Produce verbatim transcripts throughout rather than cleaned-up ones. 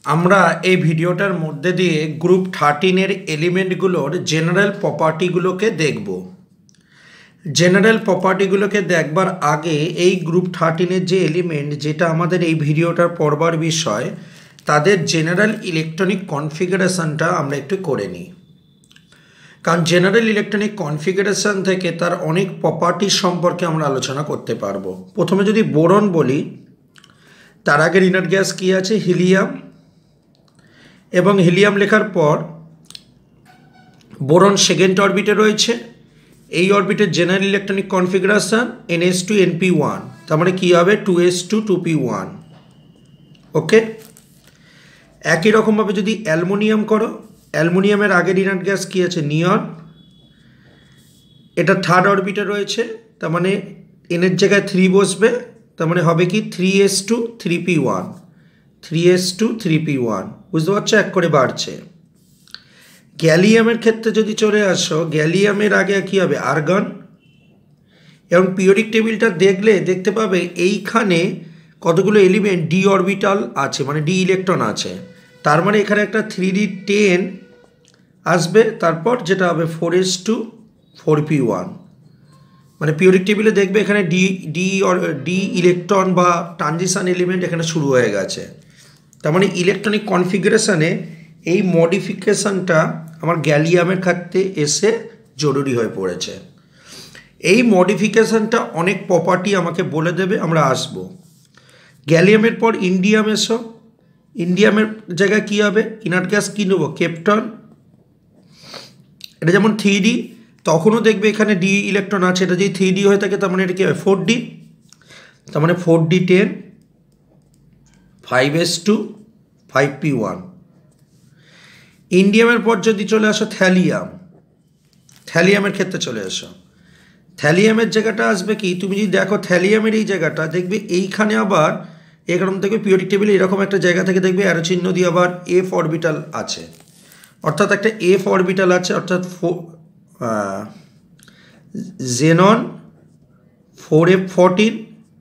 আমরা এই ভিডিওটার মধ্যে দিয়ে গ্রুপ থার্টিনের এলিমেন্টগুলোর জেনারেল প্রপার্টিগুলোকে দেখব। জেনারেল প্রপার্টিগুলোকে দেখবার আগে এই গ্রুপ থার্টিনের যে এলিমেন্ট, যেটা আমাদের এই ভিডিওটার পড়বার বিষয়, তাদের জেনারেল ইলেকট্রনিক কনফিগারেশনটা আমরা একটু করে নিই। কারণ জেনারেল ইলেকট্রনিক কনফিগারেশন থেকে তার অনেক প্রপার্টি সম্পর্কে আমরা আলোচনা করতে পারবো। প্রথমে যদি বোরন বলি, তার আগের ইনার গ্যাস কী আছে? হিলিয়াম। এবং হিলিয়াম লেখার পর বোরন সেকেন্ড অরবিটে রয়েছে। এই অরবিটের general electronic configuration N S two N P one, তার মানে কী হবে? Two S two two P one. Okay, একই রকমভাবে যদি অ্যালুমিনিয়াম করো, অ্যালুমিনিয়ামের আগের ইনার গ্যাস কী আছে? নিয়ন। এটা থার্ড অরবিটে রয়েছে, তার মানে এনের জায়গায় থ্রি বসবে, তার মানে হবে কি? Three S two three P one, three S two three P one. বুঝতে পারছো? এক করে বাড়ছে। গ্যালিয়ামের ক্ষেত্রে যদি চলে আসো, গ্যালিয়ামের আগে কী হবে? আর্গন। এবং পিরিয়ডিক টেবিলটা দেখলে দেখতে পাবে এইখানে কতগুলো এলিমেন্ট ডি অরবিটাল আছে, মানে ডি ইলেকট্রন আছে। তার মানে এখানে একটা থ্রি ডি টেন আসবে, তারপর যেটা হবে four S two four P one. মানে পিরিয়ডিক টেবিলে দেখবে এখানে ডি ডি ডি ইলেকট্রন বা ট্রানজিশন এলিমেন্ট এখানে শুরু হয়ে গেছে। তার মানে ইলেকট্রনিক কনফিগারেশনে এই মডিফিকেশানটা আমার গ্যালিয়ামের ক্ষেত্রে এসে জরুরি হয়ে পড়েছে। এই মডিফিকেশানটা অনেক প্রপার্টি আমাকে বলে দেবে, আমরা আসব। গ্যালিয়ামের পর ইন্ডিয়াম এসো, ইন্ডিয়ামের জায়গায় কী হবে? ইনার গ্যাস কী নেবো? কেপটন। এটা যেমন থ্রি ডি, তখনও দেখবে এখানে ডি ইলেকট্রন আছে। এটা যদি থ্রি ডি হয়ে থাকে তার মানে এটা কী হবে? Four D. তার মানে four D ten, five S two five P one. ইন্ডিয়ামের পর যদি চলে আসো থ্যালিয়াম, থ্যালিয়ামের ক্ষেত্রে চলে আসো। থ্যালিয়ামের জায়গাটা আসবে কি? তুমি যদি দেখো থ্যালিয়ামের এই জায়গাটা দেখবে এইখানে আবার এরকম দেখবে পিরিয়ডিক টেবিলে এরকম একটা জায়গা থেকে দেখবে অ্যারো চিহ্ন দিয়ে আবার এফ অরবিটাল আছে, অর্থাৎ একটা এফ অরবিটাল আছে, অর্থাৎ xenon four F fourteen,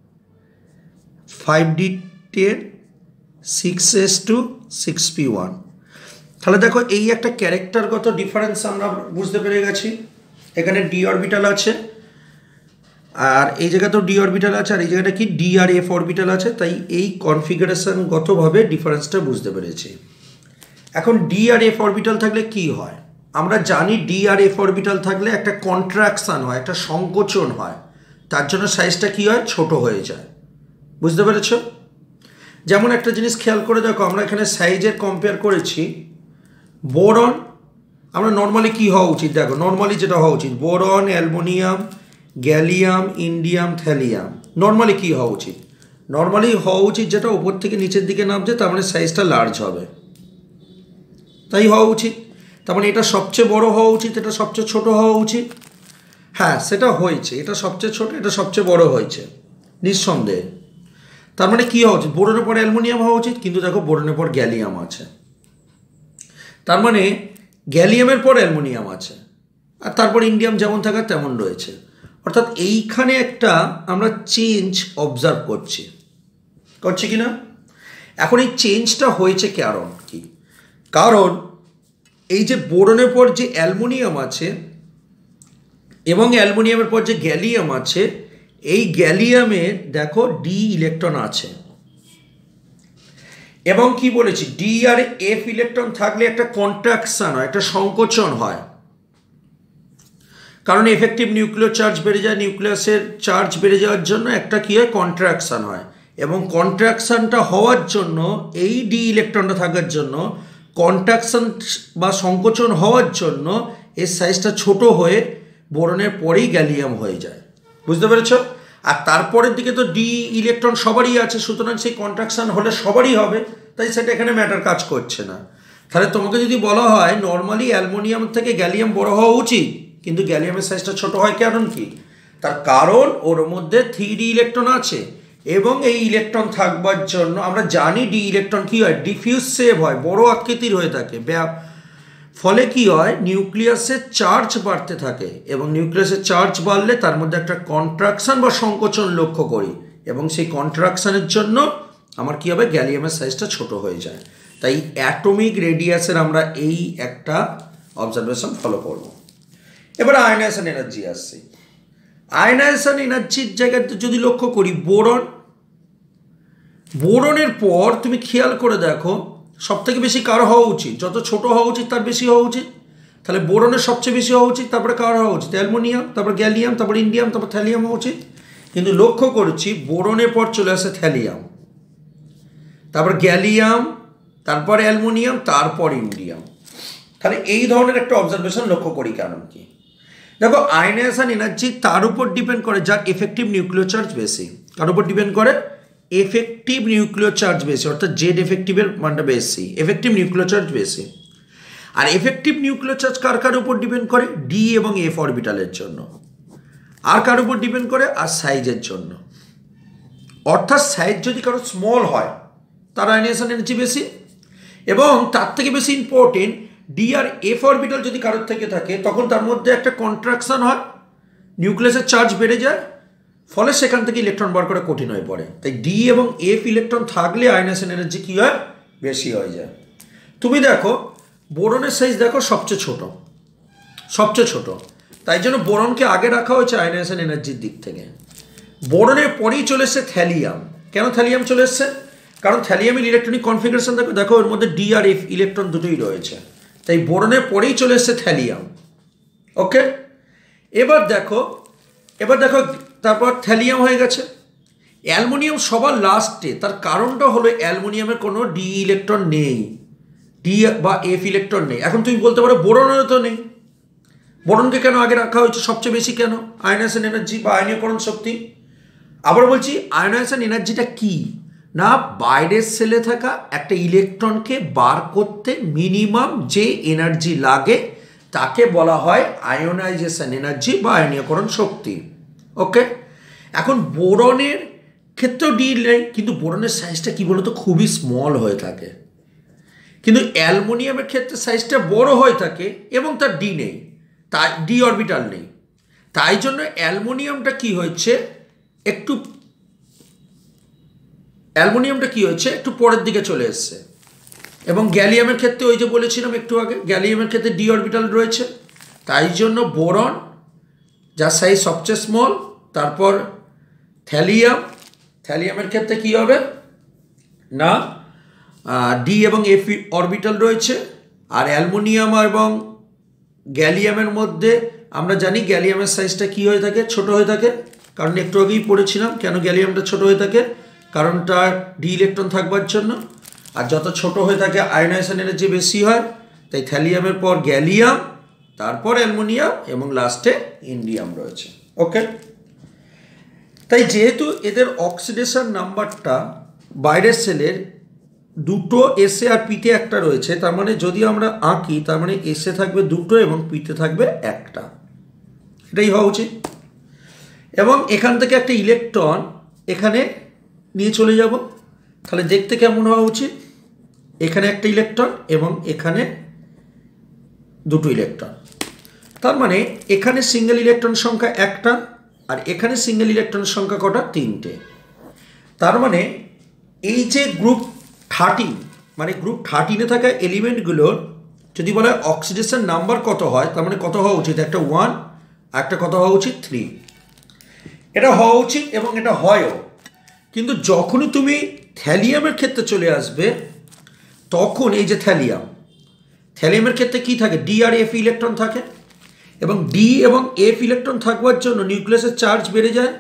five D ten, six S two six P one. তাহলে দেখো এই একটা ক্যারেক্টারগত ডিফারেন্স আমরা বুঝতে পেরে গেছি। এখানে ডি অরবিটাল আছে, আর এই জায়গাতেও ডি অরবিটাল আছে, আর এই জায়গাটা কি? ডি আর এফ অরবিটাল আছে। তাই এই কনফিগারেশনগতভাবে ডিফারেন্সটা বুঝতে পেরেছি। এখন ডি আর এফ অরবিটাল থাকলে কি হয়? আমরা জানি ডি আর এফ অরবিটাল থাকলে একটা কন্ট্রাকশান হয়, একটা সংকোচন হয়, তার জন্য সাইজটা কি হয়? ছোট হয়ে যায়। বুঝতে পেরেছ? যেমন একটা জিনিস খেয়াল করে দেখো, আমরা এখানে সাইজের কম্পেয়ার করেছি। বোরন আমরা নর্মালি কি হওয়া উচিত? দেখো নর্মালি যেটা হওয়া উচিত, boron, aluminium, gallium, indium, thallium, normally কি হওয়া উচিত? নর্মালি হওয়া উচিত যেটা উপর থেকে নিচের দিকে নামছে, তার মানে সাইজটা লার্জ হবে, তাই হওয়া উচিত। তার মানে এটা সবচেয়ে বড় হওয়া উচিত, এটা সবচেয়ে ছোট হওয়া উচিত। হ্যাঁ, সেটা হয়েছে, এটা সবচেয়ে ছোট, এটা সবচেয়ে বড় হয়েছে নিঃসন্দেহে। তার মানে কী হওয়া উচিত? বোরনের পর অ্যালুমিনিয়াম হওয়া উচিত, কিন্তু দেখো বোরনের পর গ্যালিয়াম আছে। তার মানে গ্যালিয়ামের পর অ্যালুমিনিয়াম আছে, আর তারপর ইন্ডিয়াম যেমন থাকার তেমন রয়েছে। অর্থাৎ এইখানে একটা আমরা চেঞ্জ অবজার্ভ করছি, করছি কি না? এখন এই চেঞ্জটা হয়েছে কারণ কি? কারণ এই যে বোরনের পর যে অ্যালুমিনিয়াম আছে এবং অ্যালুমিনিয়ামের পর যে গ্যালিয়াম আছে, এই গ্যালিয়ামের দেখো ডি ইলেকট্রন আছে। এবং কি বলেছি? ডি আর এফ ইলেকট্রন থাকলে একটা কন্ট্রাকশন হয়, একটা সংকোচন হয়, কারণ এফেক্টিভ নিউক্লিয়ার চার্জ বেড়ে যায়। নিউক্লিয়াসের চার্জ বেড়ে যাওয়ার জন্য একটা কী হয়? কন্ট্রাকশন হয়। এবং কন্ট্রাকশনটা হওয়ার জন্য, এই ডি ইলেকট্রনটা থাকার জন্য, কন্ট্রাকশন বা সংকোচন হওয়ার জন্য এর সাইজটা ছোট হয়ে বোরনের পরেই গ্যালিয়াম হয়ে যায়। বুঝতে পেরেছ? আর তারপরের দিকে তো ডি ইলেকট্রন সবারই আছে, সুতরাং সেই কন্ট্রাকশন হলে সবারই হবে, তাই সেটা এখানে ম্যাটার কাজ করছে না। তাহলে তোমাকে যদি বলা হয় নর্মালি অ্যালুমিনিয়াম থেকে গ্যালিয়াম বড় হওয়া উচিত, কিন্তু গ্যালিয়ামের সাইজটা ছোট হয়, কারণ কি? তার কারণ ওর মধ্যে থ্রি ডি ইলেকট্রন আছে, এবং এই ইলেকট্রন থাকবার জন্য আমরা জানি ডি ইলেকট্রন কী হয়? ডিফিউজ সেভ হয়, বড় আকৃতির হয়ে থাকে। ফলে কি হয়? নিউক্লিয়াসের চার্জ বাড়তে থাকে, এবং নিউক্লিয়াসের চার্জ বাড়লে তার মধ্যে একটা কন্ট্রাকশন বা সংকোচন লক্ষ্য করি, এবং সেই কন্ট্রাকশনের জন্য আমার কী হবে? গ্যালিয়ামের সাইজটা ছোট হয়ে যায়। তাই অ্যাটমিক রেডিয়াসের আমরা এই একটা অবজারভেশন ফলো করব। এবার আয়নাইজেশন এনার্জি আসছে। আয়নাইজেশন এনার্জির জায়গায় যদি লক্ষ্য করি বোরন, বোরনের পর তুমি খেয়াল করে দেখো সব থেকে বেশি কার হওয়া উচিত, যত ছোট হওয়া উচিত তার বেশি হওয়া উচিত, তাহলে বোরনের সবচেয়ে বেশি হওয়া উচিত, তারপরে কার হওয়া উচিত অ্যালুমিনিয়াম, তারপর গ্যালিয়াম, তারপর ইন্ডিয়াম, তারপর থ্যালিয়াম হওয়া উচিত। কিন্তু লক্ষ্য করেছি বোরনের পর চলে আসে থ্যালিয়াম, তারপর গ্যালিয়াম, তারপর অ্যালুমিনিয়াম, তারপর ইন্ডিয়াম। তাহলে এই ধরনের একটা অবজারভেশন লক্ষ্য করি। কারণ কি দেখো আয়নাইজেশন এনার্জি তার উপর ডিপেন্ড করে যার এফেক্টিভ নিউক্লিয়ার চার্জ বেশি। কার উপর ডিপেন্ড করে? এফেক্টিভ নিউক্লিয়ার চার্জ বেশি, অর্থাৎ জেড এফেক্টিভের মানটা বেশি, এফেক্টিভ নিউক্লিয়ার চার্জ বেশি। আর এফেক্টিভ নিউক্লিয়ার চার্জ কার কার উপর ডিপেন্ড করে? ডি এবং এফ অরবিটালের জন্য। আর কার উপর ডিপেন্ড করে? আর সাইজের জন্য। অর্থাৎ সাইজ যদি কারো স্মল হয় তার আয়নাইজেশন এনার্জি বেশি, এবং তার থেকে বেশি ইম্পর্টেন্ট ডি আর এফ অরবিটাল যদি কারোর থেকে থাকে তখন তার মধ্যে একটা কন্ট্রাকশন হয়, নিউক্লিয়াসের চার্জ বেড়ে যায়, ফলে সেখান থেকে ইলেকট্রন বার করা কঠিন হয়ে পড়ে। তাই ডি এবং এফ ইলেকট্রন থাকলে আয়নাইজেশন এনার্জি কী হয়? বেশি হয়ে যায়। তুমি দেখো বোরনের সাইজ দেখো সবচেয়ে ছোট, সবচেয়ে ছোট, তাই জন্য বোরনকে আগে রাখা হয়েছে আয়নাইজেশন এনার্জির দিক থেকে। বোরনের পরেই চলে এসছে থ্যালিয়াম। কেন থ্যালিয়াম চলে এসছে? কারণ থ্যালিয়ামের ইলেকট্রনিক কনফিগারেশন দেখো দেখো ওর মধ্যে ডি আর এফ ইলেকট্রন দুটোই রয়েছে, তাই বোরনের পরেই চলে এসছে থ্যালিয়াম। ওকে, এবার দেখো এবার দেখো তারপর থ্যালিয়াম হয়ে গেছে। অ্যালুমিনিয়াম সবার লাস্টে, তার কারণটা হলো অ্যালুমিনিয়ামের কোনো ডি ইলেকট্রন নেই, ডি বা এফ ইলেকট্রন নেই। এখন তুমি বলতে পারো বোরনেরও তো নেই, বোরনকে কেন আগে রাখা হয়েছে সবচেয়ে বেশি কেন? আয়নাইজেশন এনার্জি বা আয়নীয়করণ শক্তি। আবার বলছি আয়নাইজেশন এনার্জিটা কি না, বাইরের সেলে থাকা একটা ইলেকট্রনকে বার করতে মিনিমাম যে এনার্জি লাগে তাকে বলা হয় আয়োনাইজেশন এনার্জি বা আয়নীয়করণ শক্তি। ওকে, এখন বোরনের ক্ষেত্রেও ডি নেই, কিন্তু বোরনের সাইজটা কি বলতো খুবই স্মল হয়ে থাকে। কিন্তু অ্যালুমিনিয়ামের ক্ষেত্রে সাইজটা বড় হয়ে থাকে এবং তার ডি নেই, তাই ডি অরবিটাল নেই। তাই জন্য অ্যালুমিনিয়ামটা কি হয়েছে একটু অ্যালুমিনিয়ামটা কি হয়েছে একটু পরের দিকে চলে এসছে। এবং গ্যালিয়ামের ক্ষেত্রে ওই যে বলেছিলাম একটু আগে, গ্যালিয়ামের ক্ষেত্রে ডি অরবিটাল রয়েছে। তাই জন্য বোরন যার সাইজ সবচেয়ে স্মল, তারপর থ্যালিয়াম, থ্যালিয়ামের ক্ষেত্রে কি হবে না ডি এবং এফ অরবিটাল রয়েছে। আর অ্যালুমিনিয়াম এবং গ্যালিয়ামের মধ্যে আমরা জানি গ্যালিয়ামের সাইজটা কি হয়ে থাকে? ছোট হয়ে থাকে। কারণ একটু আগেই পড়েছিলাম কেন গ্যালিয়ামটা ছোট হয়ে থাকে, কারণ তার ডি ইলেকট্রন থাকবার জন্য। আর যত ছোট হয়ে থাকে আয়নাইজেশন এনার্জি বেশি হয়। তাই থ্যালিয়ামের পর গ্যালিয়াম, তারপর অ্যালুমিনিয়াম এবং লাস্টে ইন্ডিয়াম রয়েছে। ওকে, তাই যেহেতু এদের অক্সিডেশন নাম্বারটা বাইরের সেলের দুটো এসে আর পিতে একটা রয়েছে, তার মানে যদি আমরা আঁকি তার মানে এসে থাকবে দুটো এবং পিতে থাকবে একটা, এটাই হওয়া উচিত। এবং এখান থেকে একটা ইলেকট্রন এখানে নিয়ে চলে যাব, তাহলে দেখতে কেমন হওয়া উচিত? এখানে একটা ইলেকট্রন এবং এখানে দুটো ইলেকট্রন। তার মানে এখানে সিঙ্গেল ইলেকট্রন সংখ্যা একটা আর এখানে সিঙ্গেল ইলেকট্রনের সংখ্যা কটা? তিনটে। তার মানে এই যে গ্রুপ থার্টিন, মানে গ্রুপ থার্টিনে থাকা এলিমেন্টগুলোর যদি বলা হয় অক্সিডেশন নাম্বার কত হয়, তার মানে কত হওয়া উচিত? একটা ওয়ান, একটা কত হওয়া উচিত? থ্রি। এটা হওয়া উচিত এবং এটা হয়ও। কিন্তু যখনই তুমি থ্যালিয়ামের ক্ষেত্রে চলে আসবে তখন এই যে থ্যালিয়াম, থ্যালিয়ামের ক্ষেত্রে কি থাকে? ডি আর এফ ইলেকট্রন থাকে, এবং ডি এবং এফ ইলেকট্রন থাকবার জন্য নিউক্লিয়াসের চার্জ বেড়ে যায়,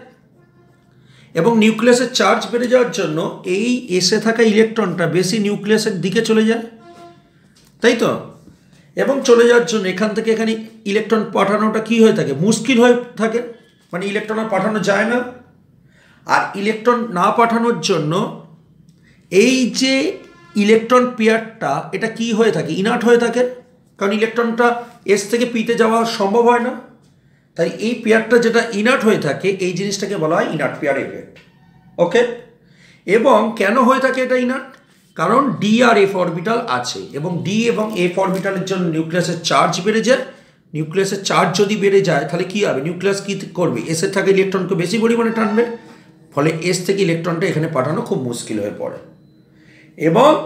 এবং নিউক্লিয়াসের চার্জ বেড়ে যাওয়ার জন্য এই এসে থাকা ইলেকট্রনটা বেশি নিউক্লিয়াসের দিকে চলে যায়, তাই তো? এবং চলে যাওয়ার জন্য এখান থেকে এখানে ইলেকট্রন পাঠানোটা কি হয়ে থাকে? মুশকিল হয়ে থাকে, মানে ইলেকট্রন আর পাঠানো যায় না। আর ইলেকট্রন না পাঠানোর জন্য এই যে ইলেকট্রন পেয়ারটা এটা কি হয়ে থাকে? ইনার্ট হয়ে থাকে, কারণ ইলেকট্রনটা এস থেকে পিতে যাওয়া সম্ভব হয় না। তাই এই পেয়ারটা যেটা ইনার্ট হয়ে থাকে এই জিনিসটাকে বলা হয় ইনার্ট পেয়ার এফেক্ট। ওকে, এবং কেন হয়ে থাকে এটা ইনার্ট? কারণ ডি আর এফ অরবিটাল আছে, এবং ডি এবং এফ অরবিটালের জন্য নিউক্লিয়াসের চার্জ বেড়ে যায়। নিউক্লিয়াসের চার্জ যদি বেড়ে যায় তাহলে কী হবে? নিউক্লিয়াস কী করবে? এসের থাকে ইলেকট্রনকে বেশি পরিমাণে টানবে, ফলে এস থেকে ইলেকট্রনটা এখানে পাঠানো খুব মুশকিল হয়ে পড়ে। এবং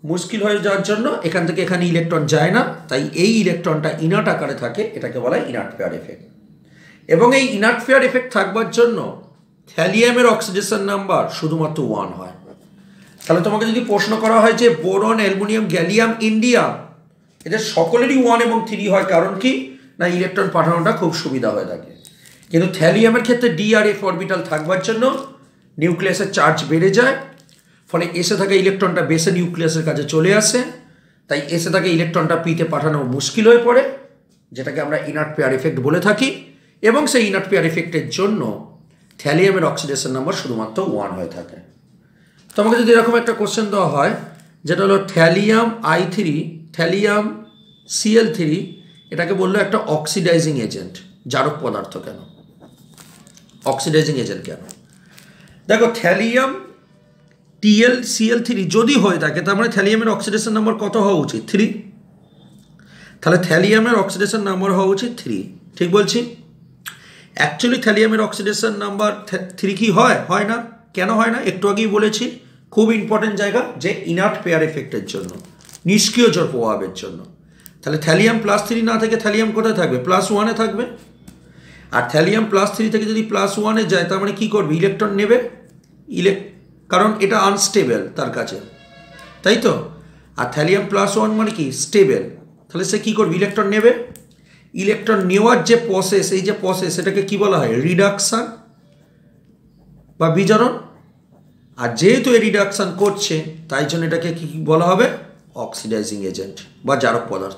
মুশকিল হয়ে যাওয়ার জন্য এখান থেকে এখানে ইলেকট্রন যায় না, তাই এই ইলেকট্রনটা ইনার্ট আকারে থাকে, এটাকে বলা হয় ইনার্ট পেয়ার এফেক্ট। এবং এই ইনার্ট পেয়ার এফেক্ট থাকবার জন্য থ্যালিয়ামের অক্সিডেশন নাম্বার শুধুমাত্র ওয়ান হয়। তাহলে তোমাকে যদি প্রশ্ন করা হয় যে বোরন, অ্যালুমিনিয়াম, গ্যালিয়াম, ইন্ডিয়াম, এদের সকলেরই ওয়ান এবং থ্রি হয়, কারণ কি না ইলেকট্রন পাঠানোটা খুব সুবিধা হয়ে থাকে। কিন্তু থ্যালিয়ামের ক্ষেত্রে ডি আর এফ অরবিটাল থাকবার জন্য নিউক্লিয়াসের চার্জ বেড়ে যায়, ফলে এসে থাকা ইলেকট্রনটা বেসে নিউক্লিয়াসের কাছে চলে আসে, তাই এসে থাকা ইলেকট্রনটা পিতে পাঠানো মুশকিল হয়ে পড়ে, যেটাকে আমরা ইনার্ট পেয়ার এফেক্ট বলে থাকি। এবং সেই ইনার্ট পেয়ার এফেক্টের জন্য থ্যালিয়ামের অক্সিডেশন নাম্বার শুধুমাত্র ওয়ান হয়ে থাকে। তোমাকে যদি এরকম একটা কোশ্চেন দেওয়া হয় যেটা হলো thallium I three, thallium CL three, এটাকে বললো একটা অক্সিডাইজিং এজেন্ট, জারক পদার্থ কেন, অক্সিডাইজিং এজেন্ট কেন? দেখো থ্যালিয়াম টিএল সিএল থ্রি যদি হয়ে থাকে, তার মানে থ্যালিয়ামের অক্সিডেশন নাম্বার কত হওয়া উচিত? থ্রি। তাহলে থ্যালিয়ামের অক্সিডেশন নাম্বার হওয়া উচিত থ্রি, ঠিক বলছি? অ্যাকচুয়ালি থ্যালিয়ামের অক্সিডেশন নাম্বার থ্রি কি হয়? হয় না। কেন হয় না? একটু আগেই বলেছি, খুব ইম্পর্টেন্ট জায়গা, যে ইনার্ট পেয়ার এফেক্টের জন্য, নিষ্ক্রিয় জড় প্রভাবের জন্য। তাহলে থ্যালিয়াম প্লাস থ্রি না থেকে থ্যালিয়াম কোথায় থাকবে? প্লাস ওয়ানে থাকবে। আর থ্যালিয়াম প্লাস থ্রি থেকে যদি প্লাস ওয়ানে যায়, তার মানে কী করবে? ইলেকট্রন নেবে, ইলেক কারণ এটা আনস্টেবল তার কাছে, তাই তো। আর থ্যালিয়াম প্লাস ওয়ান মানে কি? স্টেবল। তাহলে সে কী করবে? ইলেকট্রন নেবে। ইলেকট্রন নেওয়ার যে প্রসেস, এই যে প্রসেস, এটাকে কি বলা হয়? রিডাকশান বা বিজারণ। আর যেহেতু এই রিডাকশান করছে, তাই জন্য এটাকে কি বলা হবে? অক্সিডাইজিং এজেন্ট বা জারক পদার্থ।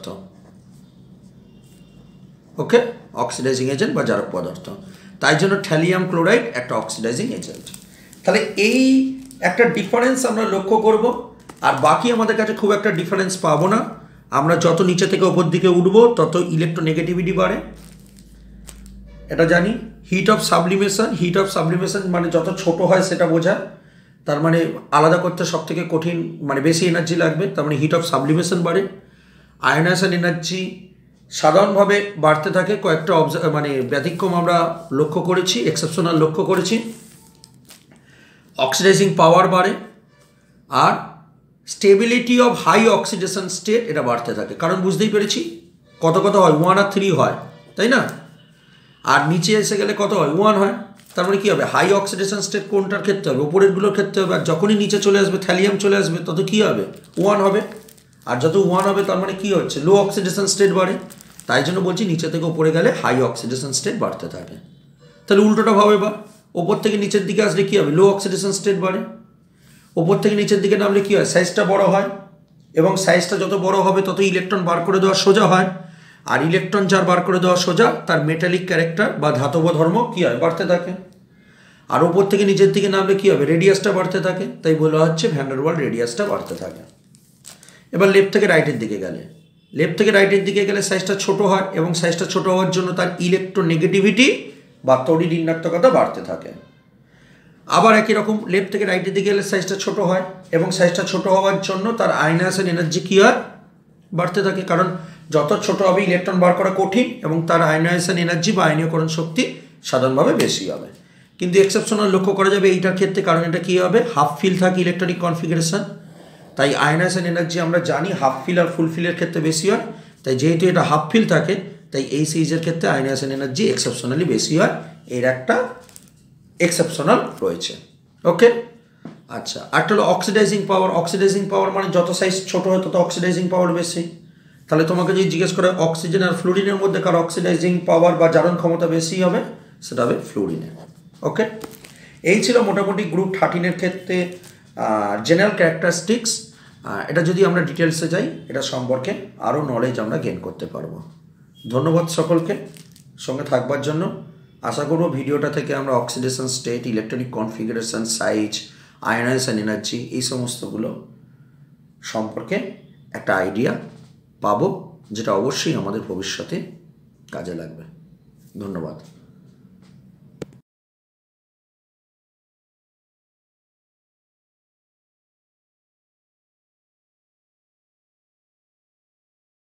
ওকে, অক্সিডাইজিং এজেন্ট বা জারক পদার্থ। তাই জন্য থ্যালিয়াম ক্লোরাইড একটা অক্সিডাইজিং এজেন্ট। তাহলে এই একটা ডিফারেন্স আমরা লক্ষ্য করব, আর বাকি আমাদের কাছে খুব একটা ডিফারেন্স পাবো না। আমরা যত নিচে থেকে ওপর দিকে উঠবো, তত ইলেকট্রোনেগেটিভিটি বাড়ে, এটা জানি। Heat of sublimation, heat of sublimation মানে যত ছোট হয় সেটা বোঝায়, তার মানে আলাদা করতে সব থেকে কঠিন, মানে বেশি এনার্জি লাগবে, তার মানে হিট অফ সাবলিমেশন বাড়ে। আয়নাইজেশন এনার্জি সাধারণভাবে বাড়তে থাকে, কয়েকটা অবজার্ভ মানে ব্যতিক্রম আমরা লক্ষ্য করেছি, এক্সেপশনাল লক্ষ্য করেছি। অক্সিডাইজিং পাওয়ার বাড়ে, আর stability of high oxidation state এটা বাড়তে থাকে, কারণ বুঝতেই পেরেছি কত কত হয়? ওয়ান আর থ্রি হয়, তাই না? আর নিচে এসে গেলে কত হয়? ওয়ান হয়। তার মানে কী হবে? হাই অক্সিডেশন স্টেট কোনটার ক্ষেত্রে হবে? ওপরেরগুলোর ক্ষেত্রে হবে। আর যখনই নিচে চলে আসবে, থ্যালিয়াম চলে আসবে, তত কী হবে? ওয়ান হবে। আর যত ওয়ান হবে, তার মানে কী হচ্ছে? লো অক্সিডেশন স্টেট বাড়ে। তাই জন্য বলছি নিচে থেকে ওপরে গেলে হাই অক্সিডেশন স্টেট বাড়তে থাকে। তাহলে উল্টোটা ভাবে, বা ওপর থেকে নিচের দিকে আসলে কী হবে? লো অক্সিডেশন স্টেট বাড়ে। ওপর থেকে নিচের দিকে নামলে কী হয়? সাইজটা বড় হয়, এবং সাইজটা যত বড় হবে তত ইলেকট্রন বার করে দেওয়া সোজা হয়। আর ইলেকট্রন যার বার করে দেওয়া সোজা, তার মেটালিক ক্যারেক্টার বা ধাতব ধর্ম কী হয়? বাড়তে থাকে। আর ওপর থেকে নিচের দিকে নামলে কী হবে? রেডিয়াসটা বাড়তে থাকে, তাই বলা হচ্ছে ভ্যান ডার ওয়াল রেডিয়াসটা বাড়তে থাকে। এবার লেফট থেকে রাইটের দিকে গেলে, লেফট থেকে রাইটের দিকে গেলে সাইজটা ছোট হয়, এবং সাইজটা ছোট হওয়ার জন্য তার ইলেকট্রোনেগেটিভিটি বা তড়িৎ ঋণাত্মকতা বাড়তে থাকে। আবার একই রকম লেফট থেকে রাইটের দিকে গেলে সাইজটা ছোট হয়, এবং সাইজটা ছোট হওয়ার জন্য তার আয়নাইজেশন এনার্জি কী হয়? বাড়তে থাকে, কারণ যত ছোট হবে ইলেকট্রন বার করা কঠিন, এবং তার আয়নাইজেশন এনার্জি বা আয়নীয়করণ শক্তি সাধারণভাবে বেশি হবে। কিন্তু এক্সেপশনাল লক্ষ্য করা যাবে এইটার ক্ষেত্রে, কারণ এটা কী হবে? হাফ ফিল থাকে ইলেকট্রনিক কনফিগারেশন, তাই আয়নাইজেশন এনার্জি আমরা জানি হাফ ফিল আর ফুল ফিলের ক্ষেত্রে বেশি হয়। তাই যেহেতু এটা হাফ ফিল থাকে, তাই এই সিরিজের ক্ষেত্রে আয়নাইজেশন এনার্জি এক্সেপশনালি বেশি হয়। এর একটা এক্সেপশনাল রয়েছে। ওকে, আচ্ছা। আরেকটা হলো অক্সিডাইজিং পাওয়ার। অক্সিডাইজিং পাওয়ার মানে যত সাইজ ছোট হয় তত অক্সিডাইজিং পাওয়ার বেশি। তাহলে তোমাকে যদি জিজ্ঞেস করে অক্সিজেন আর ফ্লুরিনের মধ্যে কার অক্সিডাইজিং পাওয়ার বা জারণ ক্ষমতা বেশি হবে, সেটা হবে ফ্লুরিনের। ওকে, এই ছিল মোটামুটি গ্রুপ থার্টিনের ক্ষেত্রে জেনারেল ক্যারেক্টারিস্টিক্স। এটা যদি আমরা ডিটেলসে যাই, এটা সম্পর্কে আরও নলেজ আমরা গেইন করতে পারবো। ধন্যবাদ সকলকে সঙ্গে থাকবার জন্য। আশা করব ভিডিওটা থেকে আমরা oxidation state, electronic configuration, size, ionisation energy, এই সমস্তগুলো সম্পর্কে একটা আইডিয়া পাবো, যেটা অবশ্যই আমাদের ভবিষ্যতে কাজে লাগবে। ধন্যবাদ।